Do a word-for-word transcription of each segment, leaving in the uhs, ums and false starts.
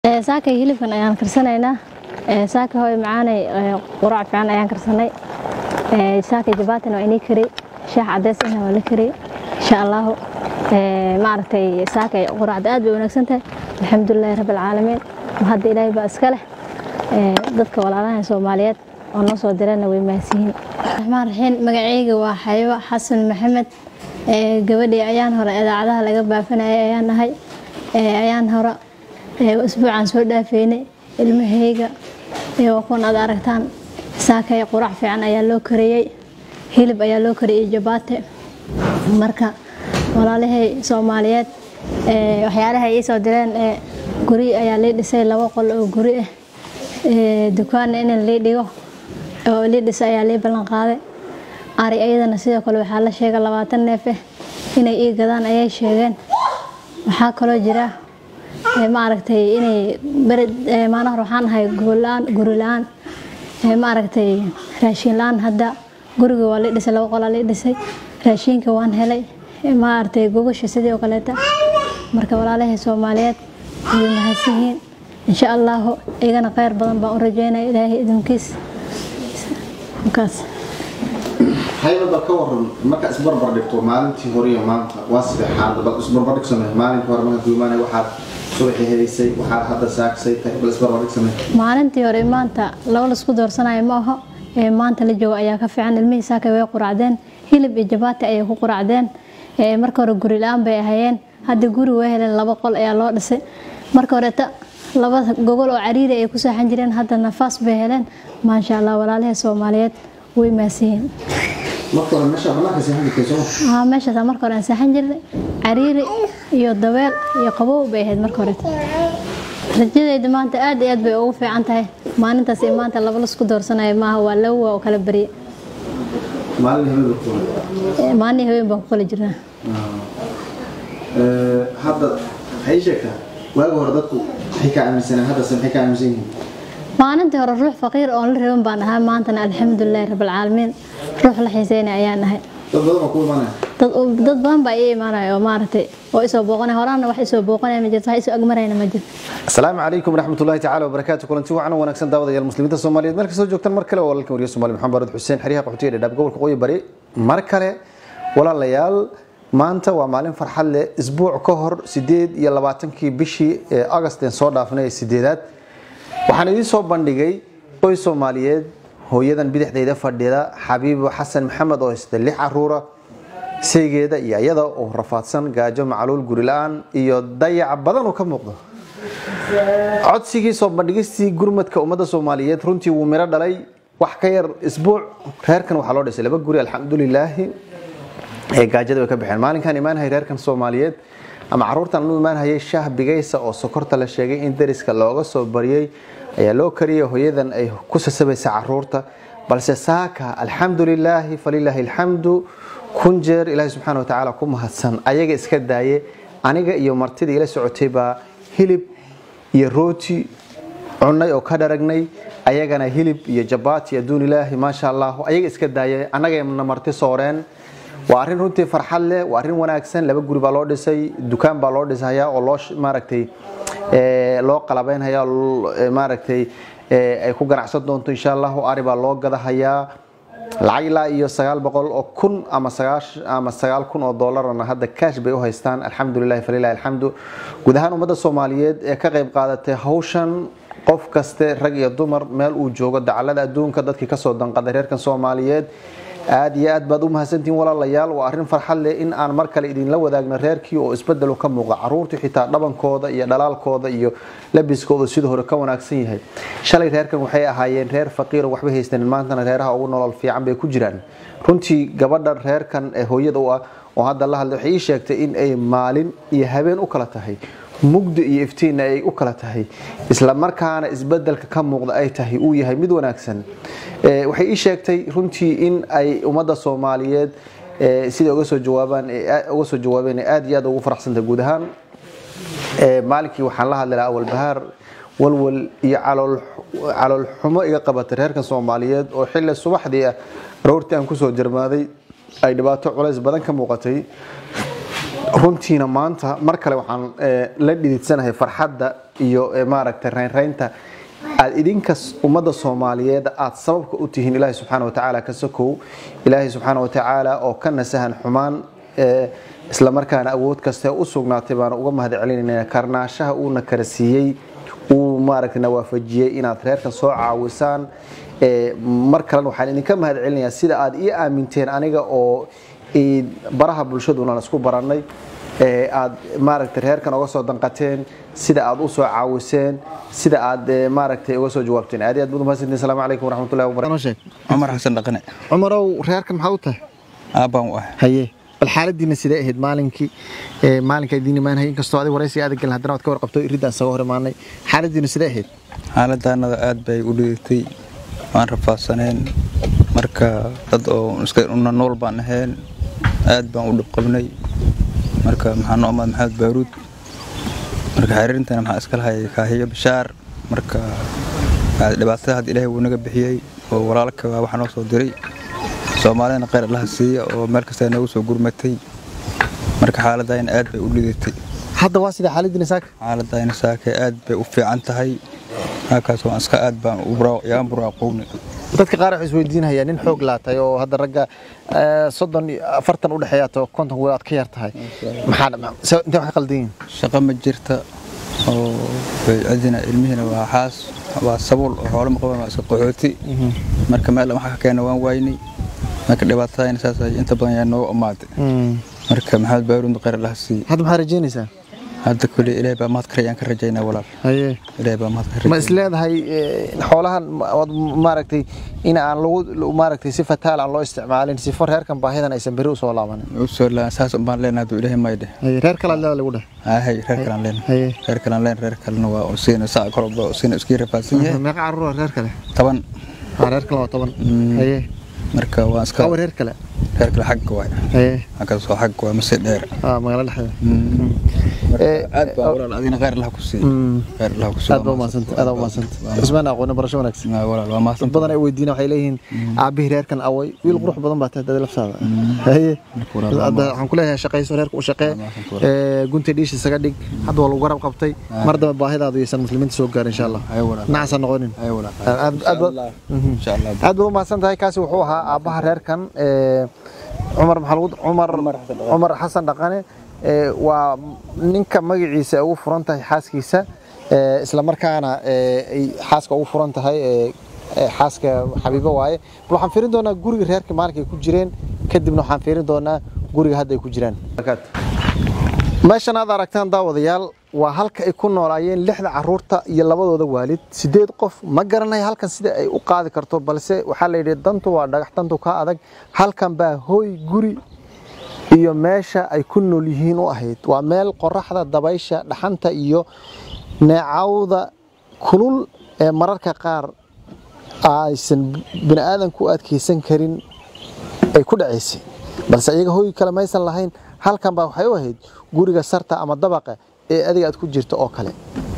saaka hilibkan ayaan karsanaynaa saaka hooy macaanay quraac fiican ayaan karsanay saaka jabaatina waa inii kari shaah cadays ahna waa la kari insha Allah maartay saaka quraacda aad bay wanaagsan tahay alxamdulillaah rabbil caalamiin hadda ilaahay baa iska leh dadka walaalaha Soomaaliyeed oo noo soo dirana way maasiin rahmaan rahiim magacayga waa Xaywa Xasan Maxamed gabadhii ayaan hore idaacadaha laga baafanayay ayaan nahay ayaan hore usbuucan soo dhaafeynay ilmahayga ee waxaan aad aragtaan saakay quraac fiican ayaa loo kariyay hilib ayaa loo kariyay jabaate marka walaalahay Soomaaliyeed ee waxyaalaha ay soo direen ee guri ayaa la dhisay laba qol oo guri ah ee dukaan in la dhigo oo la dhisay ayaa la ballan qaaday ari ayadana sidoo kale waxa la sheegay labaatan neef inay ii gadaan ayay sheegeen waxa kale jira ee ma aragtay inay barid maana waxaan ahay goolaan gurilaan ee ma aragtay raashin laan hadda guriga waa la dhisay laba qol la dhisay raashinka waan helay ee ma aragtay gogasha sidoo kale ta marka walaalahay Soomaaliyeed way mahadsanyihiin insha Allah iyagana khayr badan baan u rajeynaa Ilaahay idinkiis kaas hay'adda dadka waran marka isbarbar dhigto maalintii hore iyo maanta waa sidee xaalada isbarbar dhigsanay maalintii hore marka duumaanay waxa subaxii helisay waxa hadda saaksay tahay isbarbar dhigsanay maalintii hore maanta laba la isku doorsanayo ma aha ee maanta la joogo ayaa ka fiican ilmihiisa ka way quraacdeen hilib iyo jabaati ay ku quraacdeen ee marka hore guri laan bay ahayeen hadda guri way heleen laba qol ayaa loo dhisay marka hore ta laba gogol oo cariiri ay ku saaxan jireen hadda nafaas bay heleen ma sha Allah walaalahay Soomaaliyeed way maasiin marka hore meesha bannaanka saaxan jirtay ah meesha marka hore saaxan jirnay cariiri iyo dabeel iyo qabow bay ahayd marka hore rajadayda maanta aad iyo aad bay ugu fiican tahay maalintaas ee maanta laba la isku doorsanayo ma waa lawa oo kala bari maalin habeen ku maalin habeen baa ku kala jirnaa ee hadda hay sheegtaa waaga hore dadku waxay ka aaminsaneen hadda waxay ka aaminsan yihiin maalintii hore ruux faqiir oo la reeban baan ahaa maantana alxamdulillaah rabbil caalamiin ruux la xiiseynay ayaan ahay dad badan ku imaanay dad dad badan baa ay imaanay oo maartay oo isoo booqanay horaan wax isoo booqanay ma jirto wax isoo agmarayna ma jirto assalaamu calaykum waraxmatullaahi tacaala wabarakaatuh kulanti wacan wanaagsan daawadayaal muslimiinta Soomaaliyeed marka soo joogtaan mar kale walaalkan wariyo Soomaali Maxamed Barad Xuseen xiriyaha qaxootiga dhab gobolka Qoyi Bari mar kale walaalayaal maanta waa maalin farxad leh isbuuc ka hor sideed iyo labaatan-kii bishii August ee soo dhaafnay sideedaad waxaan idin soo bandhigay qoy Soomaaliyeed hooyadan bidixdeeda fadhida Xabiib Xasan Maxamed oo isda lix caruura saygeeda iyo ayada oo rafaadsan gaajo macluul guri la'aan iyo dayac badan oo ka muuqdo codsigii soo bandhigistii gurmadka ummadda Soomaaliyeed runtii wuu miro dhalay wax ka yar isbuuc reerkan waxa loo dhisay laba guri alxamdulillaah ee gaajada way ka bixeen maalinkan imaan hay reerkan Soomaaliyeed ama caruurtan loo imaan hayay shaah bigaysa oo sokorta la sheegay in dariska looga soo bariyay ayaa loo kariyay hooyadan ay ku sasabaysa caruurta balse saaka alxamdulillaah falillahi alxamdu kunjeer ilaahay subhanahu wa ta'ala ku mahadsan ayaga iska daaye aniga iyo martida ila socotay ba hilib iyo rooti cunay oo ka dharagnay ayagana hilib iyo jabaati aduun ilaahi ma sha Allah ayaga iska daaye anaga marti sooreen waa arin runtii farxad leh waa arin wanaagsan laba guri baa loo dhisay dukaan baa loo dhisaya oo loo maaragtay ee loo qalabeynaya maaragtay ee ay ku ganacsan doonto insha Allah ari baa loo gadahayaa lacag iyo sagaal boqol oo kun ama sagaashan ama sagaal kun oo dollarna hadda cash bay u haystaan alxamdulillaah falillahi alxamdu gudahaan ummadda Soomaaliyeed ee ka qayb qaadatay hawshan qof kaste rag iyo dumar meel uu joogo dacalada adduunka dadkii ka soo danqaday reerkan Soomaaliyeed aad iyo aad baad u mahadsantiin walaalayaal waa arin farxad leh in aan mar kale idin la wadaagno reerkii oo isbedel ka muuqda caruurtu xitaa dhabankooda iyo dhalaalkooda iyo labiskooda sidoo hore ka wanaagsan yahay shalay reerkan waxay ahaayeen reer faqiir oo waxba haysan maantana reeraha ugu nolol fiican bay ku jiraan runtii gabadha reerkan ee hooyada u ah oo hadda la hadlay waxay sheegtay in ay maalin iyo habeen u kala tahay mugdi iyo iftiin ay u kala tahay isla markaana isbedelka ka muuqda ay tahay uu yahay mid wanaagsan ee waxay ii sheegtay runtii in ay ummadda Soomaaliyeed ee sida uga soo jawaabaan ee uga soo jawaabeen aad iyo aad ugu faraxsantay guud ahaan ee maalintii waxaan la hadlay awal bahaar walwal iyo calool calool xumo iga qabatay reerkan Soomaaliyeed oo xilli subaxdii ah roortii aan ku soo jarmaaday ay dhibaato culays badan ka muuqatay runtiina maanta mar kale waxaan la dhididsanahay farxadda iyo maaragtay reynreynta aad idinkas ummadda Soomaaliyeed aad sababka u tihiin Ilaahay subxaanahu wa ta'ala ka sokow Ilaahay subxaanahu wa ta'ala oo ka nasahan xumaan isla markaana awood kasta u sugnaatay baan uga mahadcelinaynaa karnaashaha uu na karsiiyay uu maaragtay waafajiyay inaad reerkan soo caawisaan mar kale waxaan idinka mahadcelinayaa sida aad ii aaminteen aniga oo baraha bulshaduna la isku baranay aad maaragtay reerkan uga soo danqateen sida aad u soo caawiseen sida aad maaragtay uga soo jawaabteen aad aad mahadsantiin assalaamu calaykum waraxmatullaahi wabarakaatuh Umar Xasan Dhaqane Umarow reerkan maxaa u tahay aabban u ah haye bal xaaladiina sidee ahayd maalinkii ee maalinka idin imaan hay inkastoo aad waraysi aad gal haddana aad ka warqabto iridaan soo hormaanay xaaladiina sidee ahayd xaaladaanada aad bay u dhigtay waan rafaasaneen marka dad oo iska una nool baan ahayn aad baan u dhib qabnay marka maxaan u amaad maxamed baaruud marka xiriirintana maxaa iska lahay kaahiyo bishaar marka dhibaatada had Ilaahay uu naga bixiyay oo walaalka waxa noo soo diray Soomaalina qeyr Allah siiyo oo meel kasta nagu soo gurmatay marka xaaladayna aad bay u dhigtay hadda waa sida xaaladiina saaka xaaladayna saaka aad bay u fiican tahay halkaas oo iska aad baan u baro yaan buraaqownay dadka qaar waxay isweydiinayaan nin xoog laatay oo hadda ragga soddon afartan u dhaxeeya to konton way aad ka yar tahay maxaa inta wax qaldiin shaqo ma jirta oo way adina ilmihina waa xaas waa sabuul oo xoolo ma qaban waa iska qaxooti marka meel waxa ka keenay waan waynay marka dhibaatadayna saas ay inta badan yaa noo amaaday marka maxamed baaruud qeyr Allah sii hadda maxaa rajeynaysaa hadda kulli Ilaahay baa maad karayaan ka rajeynaa walaal haye Ilaahay baa maad karayaan ma isleedahay xoolahan maaragtay in aan lagu maaragtay si fataal aan loo isticmaalin si far reerkan baahidan aysan bari u soo laaban u soo laa saas u baan leenahay Ilaahay ma yidhi haye reer kale la lagu dhahay haye reer kale leen haye reer kale leen reer kale waa siina saa korba siina iska rafaasan yahay meeqa carruur reer kale toban reer kale waa toban haye marka waa iska reer kale reer kale xaq waay haye halkaas waa xaq waa masii dheer ah magaalada dhexdeeda aad baa walaal adina qeyr Allah ku sii qeyr Allah ku sii aad baa maasanta aad baa maasanta ismaan aqoon barasho wanaagsan walaal waa maasanta badan ay weydiina waxay leeyihiin aabihi reerkan away wiil qurux badan baa tahay lafsaada haye waxaan ku leeyahay shaqayso reerka u shaqee ee gunta dhiish isaga dhig hadda waa lagu garab qabtay mar daba baahidaadu aysan muslimiinta soo gaarin insha Allah nacsan noqonin aad aad insha Allah aad baa maasanta hay kaasi wuxuu ahaa aabaha reerkan ee Umar Maxamuud Umar Umar Xasan Dhaqane waa ninka magaciisa ugu furan tahay xaaskiisa isla markaana ay xaaska ugu furan tahay xaaska Xabiibo waaye waxaan fiirin doonaa guriga reerka maalinka ay ku jireen kadibna waxaan fiirin doonaa guriga hadda ay ku jiraan meeshan aad aragtaan daawadayaal waa halka ay ku noolaayeen lixda carruurta iyo labadooda waalid sideed qof ma garanayo halkan sida ay u qaadi karto balse waxaa la yidhi dantu waa dhagax dantu ka adag halkan baa hooy guri iyo meesha ay ku nool yihiin u ahayd waa meel qoraxda dabaysha dhaxanta iyo neecawda kulul ee mararka qaar aysan bini aadanku u adkeysan karin ay ku dhacaysay balse iyaga hooy kale maysan lahayn halkan baa waxay u ahayd guriga sarta ama dabaqa ee adiga aad ku jirto oo kale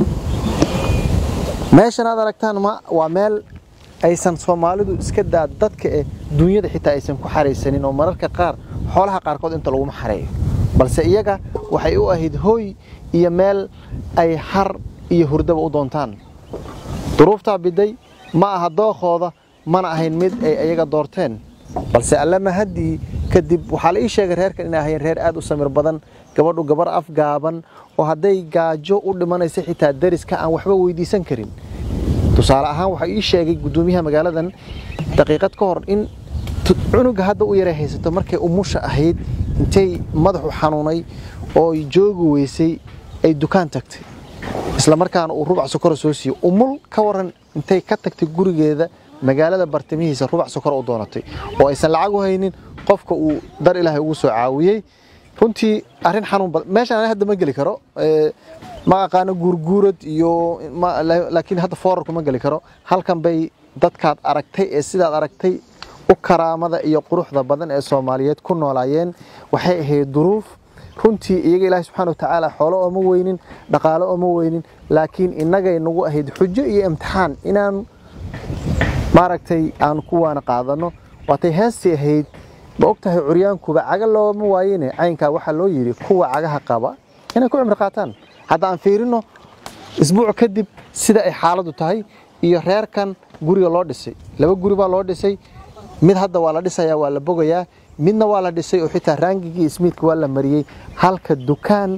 meeshan aad aragtaan ma waa meel aysan Soomaalidu iska daa dadka ee dunyada xitaa aysan ku xareysanin oo mararka qaar xoolaha qaarkood inta lagu xareeyo balse iyaga waxay u ahayd hooy iyo meel ay har iyo hurdaba u doontaan duruufta biday ma aha dooqooda mana ahayn mid ay iyaga doorteen balse alla ma hadii kadib waxa la ii sheegay reerkan inay ahayn reer aad u samir badan gabadhu gabar afgaaban oo haday gaajo u dhimanaysa xitaa dariska aan waxba weydiisan karin tusaale ahaan waxa ii sheegay gudoomiyaha magaaladan daqiiqad ka hor in cunuga hadda u yaray haysato markay umusha ahayd intay madaxu xanuunay oo joogu weysay ay dukaan tagtay isla markaana uu rubac sokor soo siiyay umul ka waran intay ka tagtay gurigeeda magaalada bartamihiisa rubac sokor u doonatay oo aysan lacag u haynin qofka uu dar Ilaahay ugu soo caawiyay runtii arin xanuun badan meeshan hadda ma gali karo ma aqaano gurgurad iyo laakiin hadda foorarku ma gali karo halkan bay dadkaad aragtay ee sidaad aragtay u karaamada iyo quruxda badan ee Soomaaliyeed ku noolaayeen waxay ahayd duruuf runtii iyaga Ilaahay subxaanahu wa ta'ala xoolo oo ma weynin dhaqaale oo ma weynin laakiin inaga inagu ahayd xujo iyo imtixaan inaan maaragtay aan kuwaana qaadano waatay heestii ahayd ma ogtahay curyaankuba caga looma waayeen caynka waxa loo yiri kuwa cagaha qaba inay ku cimri qaataan hadda aan fiirino isbuuc kadib sida ay xaaladu tahay iyo reerkan guriga loo dhisay laba guri baa loo dhisay mid hadda waa la dhisayaa waa la bogayaa midna waa la dhisay oo xitaa raangigii ismiidka waa la mariyay halka dukaan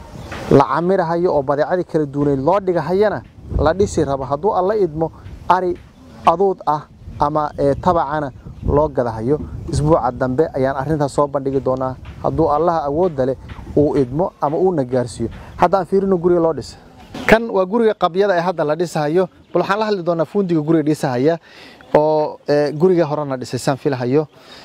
la camirahayo oo badeecadii kala duwaneed loo dhigahayana la dhisi rabo hadduu alla idmo ari aduud ah ama tabacana loo gadahayo isbuuca dambe ayaan arrintaas soo bandhigi doonaa hadduu allaha awoodda leh uu idmo ama uu na gaarsiiyo hadda aan fiirino guriga loo dhisay kan waa guriga qabyada ee hadda la dhisahayo bal waxaan la hadli doonaa fuundiga guriga dhisahaya oo guriga horena dhisay saan filahayo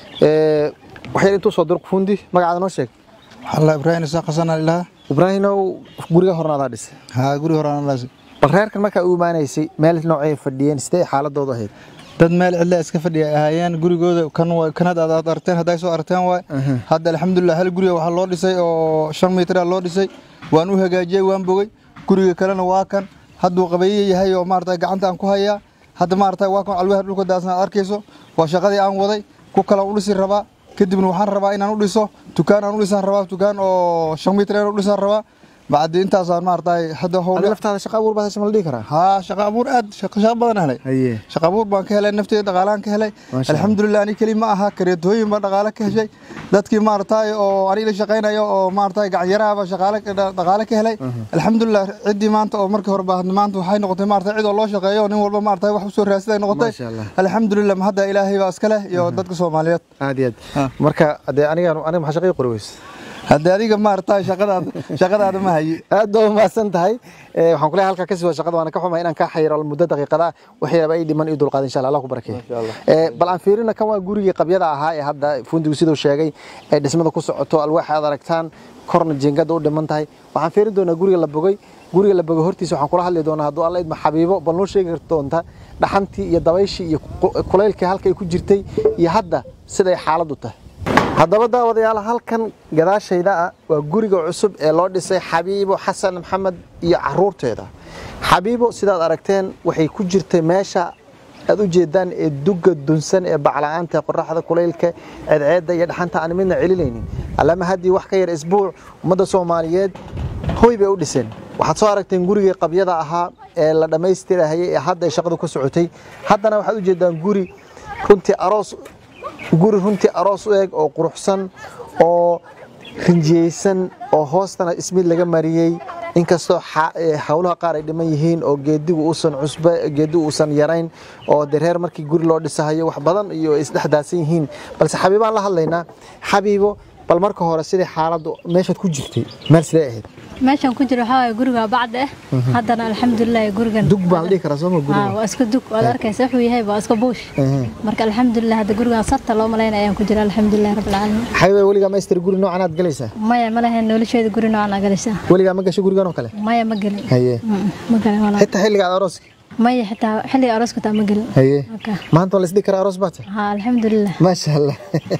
ee waxay intuu soo durq fuundi magacaada noo sheeg Allah Ibrahim isa qasana ilaha Ibrahimow guriga horena dhisay ha guriga horena dhisay bal reerkan marka uu imaanaysay meel noocay fadhiyeen sidee xaaladoodu ahayd dad meel cidla iska fadhiya ahaayeen gurigooda kan waa kan aad aad arteen haday soo arteen way hadda alxamdulillah hal guriga waxa loo dhisay oo shan mitir loo dhisay waan u hagaajiyay waan bogay guriga kalena waa kan hadduu qabeeyay yahay oo maartay gacanta aan ku hayaa hadda maartay waa kan alwaax dhulka daasna arkayso waa shaqadii aan waday ku kala u dhisi rabaa kadibna waxaan rabaa inaan u dhiso dukaan aan u dhisan rabaa dukaan oo shan mitir u dhisan rabaa بعد انت صار مارتاي هذا هو لفتها شقه ابور بس ما لديكرا ها شقه ابور اد شقه شقه بدن هلي ايه شقه ابور بان كهلay نفتي دقالان كهلay الحمد لله اني كلمه اها كريدooyin ba dhaqaale ka heshay dadkii maartay oo ari la shaqeynayo oo maartay gacan yaraaba shaqaale dhaqaale ka helay الحمد لله cidii maanta oo markii hore baahan maanta waxay noqotay maartay cid oo loo shaqeeyo nin walba maartay wax u soo raasay noqotay الحمد لله ma hada ilaahay baa iska leh iyo dadka Soomaaliyeed aad iyo aad marka aniga aniga ma shaqay qorweys hadda adiga maartay shaqadaad shaqadaada ma hayi aad oo maasan tahay ee waxaan ku leeyahay halka ka sii waa shaqada waan ka xumaa inaan ka xayiro muddo daqiiqada waxyaaba ay dhiman iyo dulqaad insha Allah Allah ku barakeeyo ee bal aan fiirina kan waa gurigii qabyada ahaa ee hadda fundigu sidoo sheegay ee dhismada ku socoto alwaax aad aragtaan korna jeengada u dhiman tahay waxaan fiirin doonaa guriga la bogay guriga la bogay hortiisa waxaan kula hadli doonaa hadduu Allah idma xabiibo bal noo sheegi doonta dhaxantii iyo dabayshii iyo kuleylkii halka ay ku jirtay iyo hadda sida ay xaaladdu tahay haddaba daawadayaal halkan gadaashayda waa guriga cusub ee loo dhisay Xabiibo Xasan Maxamed iyo caruurteeda Xabiibo sidaad aragteen waxay ku jirtay meesha aad u jeedaan ee duga dunsan ee baclaanta qorraxda kuleylka ceedceeda iyo dhaxanta aan midna celinaynin allama hadii wax ka yar isbuuc umada Soomaaliyeed hooy bay u dhiseen waxaad soo aragteen guriga qabyada ahaa ee la dhameystirahay ee hadda shaqadu ku socotay haddana waxaad u jeedaan guri runtii aroos guri runtii aroos u eeg oo quruxsan oo rinjiyeysan oo hoostana ismid laga mariyay inkastoo hawlaha qaar ay dhiman yihiin oo geedigu uusan cusba geedigu uusan yarayn oo dareer markii guri loo dhisayo wax badan iyo isdhexdaasan yihiin balse Xabiibaan la hadlaynaa Xabiibo bal marka hore sidii xaaladdu meeshaad ku jirtay meel sidee ahayd meeshan ku jiro waxa guriga bacda ah haddana alxamdulillah gurigan dug baan dhigi karaa soo guriga waa iska dug wada arkaysa wuxuu yahay waa iska buush marka alxamdulillah hadda gurigan sarta loo maleynaa ayaan ku jira alxamdulillah rabbil caalamiin xayway waliga ma istir guri noocan aad galaysaa maya ma lahayn nolosheeda guri noocan aad galaysaa waliga ma gasho gurigan oo kale maya ma galin haye ma galin wala xitaa xilliga arooska maya xitaa xilliga arooska taa ma galin haye maanta wala isdii kara aroos baata ha alxamdulillah ma sha Allah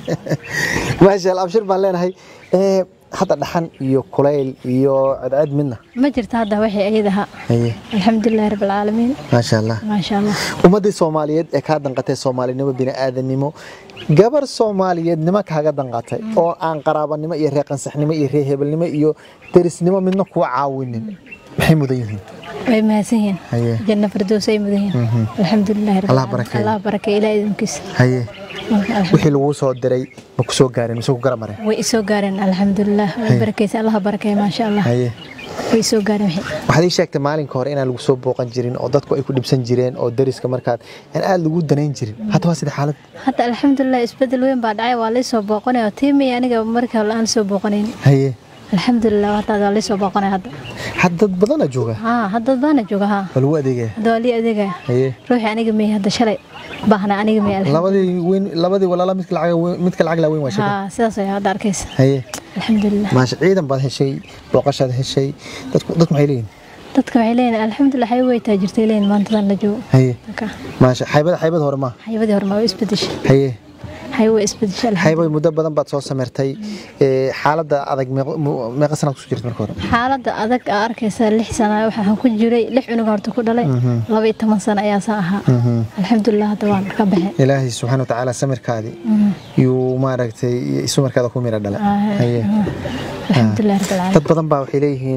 ma sha Allah abshir baan leenahay ee hadda dhaxan iyo kuleyl iyo cadcad midna ma jirto hadda waxay ayadaha haye alxamdulillah rabbil caalamiin ma sha Allah ma sha Allah ummadii Soomaaliyeed ee ka danqatay Soomaalinimo bini'aadanimo gabar Soomaaliyeed nima kaaga danqatay oo aan qaraabanimo iyo reeqan saxnimo iyo reehebelnimo iyo derisnimo midna ku caawinin maxay mudan yihiin way mahadsanyihiin janna firdaws ay mudan yihiin alxamdulillah rabbil caalamiin Allah barakeeyo ilaahay idinkiis haye wixii lagu soo diray ma ku soo gaareen mise ku garamareen way soo gaareen alxamdulillah way barakeeyay Allah barakeeyo ma sha Allah haye way soo gaareen waxaad ii sheegtay maalinka hore inaan lagu soo booqan jirin oo dadku ay ku dhibsan jireen oo dariska markaad in aad lagu danayn jirin hadda waa sida xaalad hadda alxamdulillah isbedel weyn baa dhacay waa la soo booqanay oo tiimay aniga markaa aan soo booqanayn haye alxamdulillah waa la soo booqanay hadda hadda badan jooga ha hadda badan jooga ha wal adeegay hadda wali adeegay haye ruuxi aniga meey hadda shalay baahna aniga meey labadii weyn labadii walaala mid kala mid kala lacag la weyn waa shaqo ha sidaas ay hadda arkaysa haye alxamdulillah ma ciidan baad heshay booqashada heshay dadku dadku maxay leeyihiin dadku waxay leeyihiin alxamdulillah hay way taajirtay leeyihiin maanta la joogo haye ma sha haybada haybada hore ma haybada hore ma isbedeshay haye haywa isbedeshay haywa muddo badan baad soo sameertay ee xaaladda adag meeqa sano ku jirtay markii hore xaaladda adag arkaysa lix sano waxaan ku jiray lix cunug horta ku dhalay laba iyo toban sano ayaa saan ahaa alxamdulillah hadda waan ka baxay ilaahay subhanahu wa ta'ala samirkaadi iyo maaragtay isu markaada ku mira dhalay haye alxamdulillah rabbil caalamiin dad badan baa waxay leeyihiin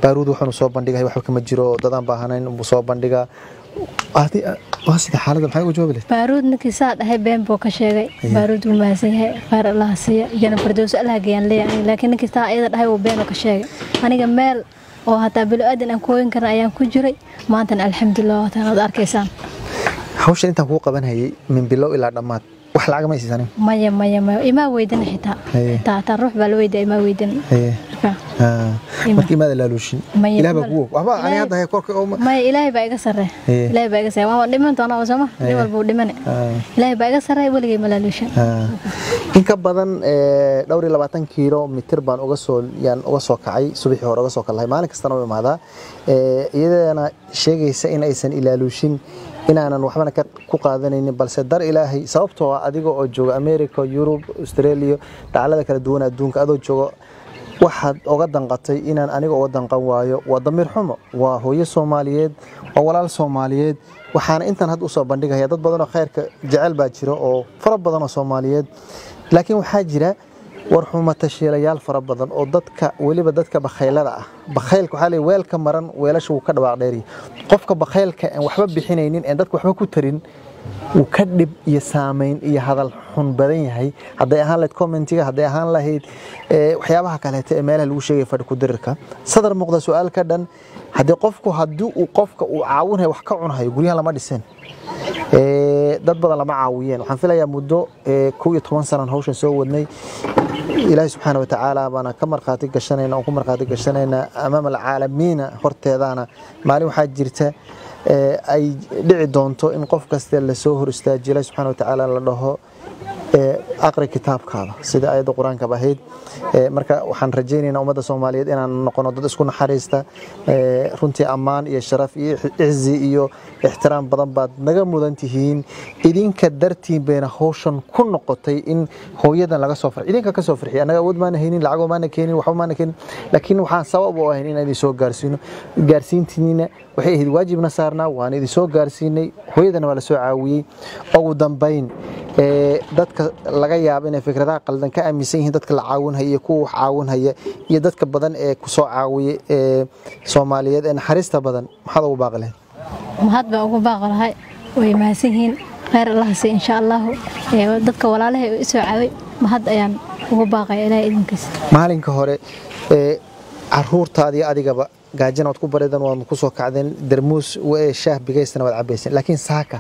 baaruud waxaanu soo bandhigay waxba kama jiro dadaan baahanayn uu soo bandhiga aadi waa sida xaaladda maxay u joogi lahayd baaruud ninkii saa dhahay been buu ka sheegay baaruud uu maasan yahay qaar Allah siiya jana fardoos Allah geeyaan leeyahay laakiin ninkii saa ayada dhahay uu been ka sheegay aniga meel oo hataa bilo aadan aan kooyin karna ayaan ku jiray maanta alxamdulillah taad arkaysaan hawsha inta ku qabanayay min bilow ilaa dhamaad wax lacag ma siisanin maya maya maya ima weydan xitaa taa taa ruux baa la weyday ima weydan markii maada laaluushin ilaahay baa kuwo waxba ani hadda hay korka oo maya ilaahay baa iga sarreey ilaahay baa iga sarreey waan dhiman doonaa oo sama dibal buu dhimanay ilaahay baa iga sarreey waligay ma laaluushin in ka badan dhowr iyo labaatan kiiloomitir baan uga soo yaan uga soo kacay subaxii hore uga soo kalahay maalin kasta oo imaada iyadana sheegaysa in aysan ilaaluushin inaanan waxbana ku qaadanaynin balse dar ilaahay sababtoo ah adiga oo jooga America, Europe, Australia, dacalada kala duwan adduunka adoo jooga waxaad uga danqatay inaan aniga uga danqan waayo waa damir xumo waa hooyo Soomaaliyeed oo walaal Soomaaliyeed waxaana intan had u soo bandhigaya dad badan oo khayrka jecel baa jiro oo fara badan oo Soomaaliyeed laakiin waxaa jira war xumo tashiilayaal fara badan oo dadka waliba dadka bakhaylada ah bakhaylku waxa leeyahay weelka maran weelasha uu ka dhawaaq dheeri qofka bakhaylka aan waxba bixinaynin ee dadku waxba ku tarin uu ka dib iyo saameyn iyo hadal xun badan yahay haday ahaan lahayd commentiga haday ahaan lahayd waxyaabaha kale ee meelaha lagu sheegay fadhi ku dirirka sadar muuqda su'aal ka dhan hadii qofku hadii uu qofka uu caawinayo wax ka cunayo guriyaha lama dhisan ee dad badan lama caawiyeen waxaan filayaa muddo kow iyo toban sano hawshan soo wadnay ilaahay subhanahu wa ta'ala bana ka marqaati gashanayna oo ku marqaati gashanayna amaam alcaalamiina horteedana maalin waxa jirta ay dhici doonto in qof kasta la soo hor istaajiyo ilaahay subhanahu wa ta'ala la dhaho aqri kitaabkaada sida ayada quraanka bahayd marka waxaan rajaynaynaa ummadda Soomaaliyeed inaan noqono dad isku naxariista runtii amaan iyo sharaf iyo izzi iyo ixtiraam badan baad naga mudan tihiin idinka dartiin beena hawshan ku noqotay in hooyadan laga soo farxiyo idinka ka soo farxiyo anaga awood ma haynin lacag ma keenin waxba ma keenin laakiin waxaan sabab u ahayn in ay soo gaarsiino gaarsiintiina waxay ahayd waajibna saarnaa waan idin soo gaarsiinay hooyadana waa la soo caawiyay ugu dambeyn ee dadka laga yaabo in fikradaha qaldan ka aaminsan yihiin dadka la caawinaya iyo kuwa caawinaya iyo dadka badan ee ku soo caawiyay ee Soomaaliyeed ee naxariista badan maxaad ugu baaqleen mahad baa ugu baaqlahay way maasinhiin khayr Allah si insha Allah ee dadka walaalahay u soo caaway mahad ayaan ugu baaqay ilaahay idinkiisa maalinka hore ee caruurtaadii adigaba gaajin aad ku bareedan waa ku soo kacdeen darmuus ee shaah bigeysana wad cabaysan laakiin saaka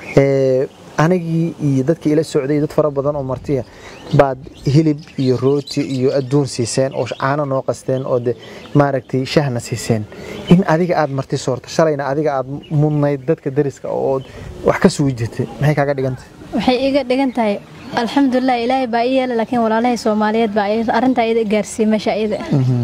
ee anigii iyo dadkii ila socday dad fara badan oo martiya baad hilib iyo rooti iyo adduun siiseen oo caano noo qasteen oo de maaragtay shahna siiseen in adiga aad marti soorto shalayna adiga aad mudnayd dadka dariska oo wax ka soo jeetay maxay kaaga dhigantay waxay iga dhigantahay alxamdulillah ilaahay baa iyada laakiin walaalahay Soomaaliyeed baa arinta iyada gaarsiin meesha iyada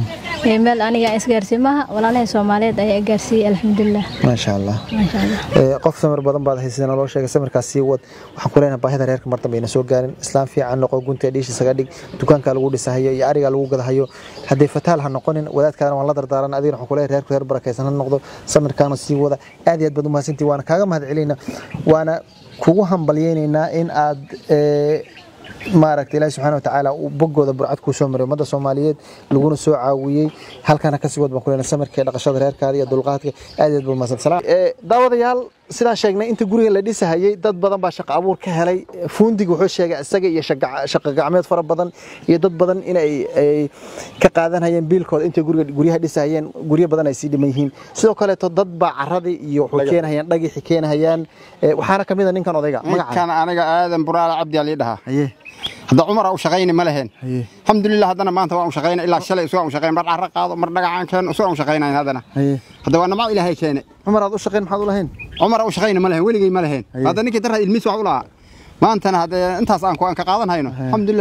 ee meel aniga isgaarsiin maaha walaalahay Soomaaliyeed ayaa gaarsiiyay alxamdulillah ma sha Allah ma sha Allah ee qof samir badan baad haysan loo sheegay samirkaas sii wad waxaan ku leenahay baahida reerka martan bayna soo gaarin islaam fiican noqo gunta dhiish isaga dhig dukaanka lagu dhisahayo iyo ariga lagu gadahayo hadii fataal ha noqonin wadaadkaana waan la dardaaran adiin waxaan ku leenahay reerku reer barakaysan noqdo samirkaana sii wada aad iyo aad baad u mahadsantii waana kaaga mahad celinaa waana kugu hambalyeynayna in aad ee maaragtay ilaahay subhanahu wa ta'ala uu bogooda burcad ku soo maray umada Soomaaliyeed laguna soo caawiyay halkana ka sii wad baan ku leenahay samirka dhaqashada reerkaada iyo dulqaadka aad iyo aad buu mahadsan salaam ee daawadayaal sida sheegnay inta guriga la dhisahayay dad badan baa shaqo abuur ka helay fuundiga wuxuu sheegay isaga iyo shaqo gacmeed fara badan iyo dad badan in ay ka qaadanayeen biilkooda inta guriga guriyaha dhisahayeen guriyo badan ay sii dhiman yihiin sidoo kale dad baa carradii iyo wuxuu keenayaan dhagixi keenayaan waxaana kamid ah ninkan odayga magaca kan aniga aadan buraale cabdi ali dhaha هذا عمر أو شقين ملهن الحمد لله هذا ما أنت وشقين إلا شلي سواء وشقين مرة عرق هذا مرة عن كان سواء وشقين هذا هذا وأنا ما إلى هيك كان عمر أو شقين محضور لهن عمر أو شقين ملهن ويلي ملهن هذا نيجي ترى الميس وعلا ما أنت هذا أنت أصلا كوان كقاضن هينه الحمد لله.